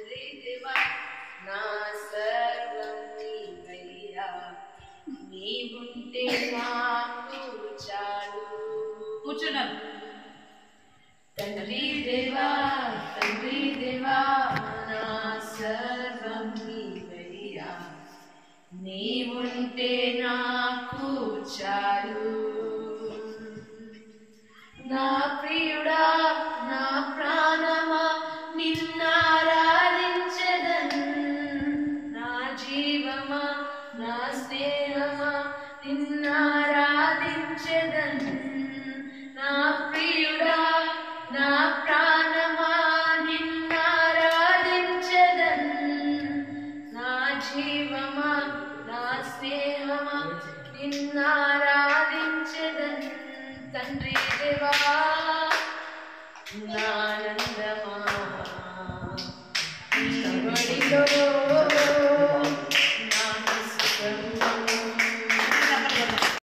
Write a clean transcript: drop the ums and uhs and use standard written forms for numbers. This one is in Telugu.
తండ్రి దేవా నా సర్వం నీవయ్యా నీవుంటే నాకు చాలు. కూర్చున్నాను. తండ్రి దేవా నా సర్వం నీవయ్యా నీవుంటే నాకు చాలు. నా ప్రియుడా నా ప్రాణమా నిన్నారాధించెదన్, నా జీవమా నా స్నేహమా నిన్నారాధించెదన్. నా ప్రియుడా నా ప్రాణమా నిన్నారాధించెదన్, నా జీవమా నా స్నేహమా నిన్నారాధించెదన్. తండ్రి దేవా నానందమా నీ బడిలో